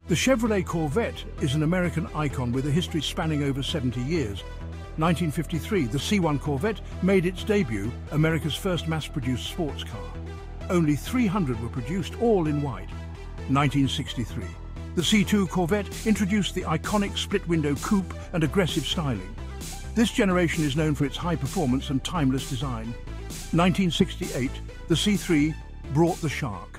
The Chevrolet Corvette is an American icon with a history spanning over 70 years. 1953, the C1 Corvette made its debut, America's first mass-produced sports car. Only 300 were produced, all in white. 1963, the C2 Corvette introduced the iconic split-window coupe and aggressive styling. This generation is known for its high performance and timeless design. 1968, the C3 brought the shark.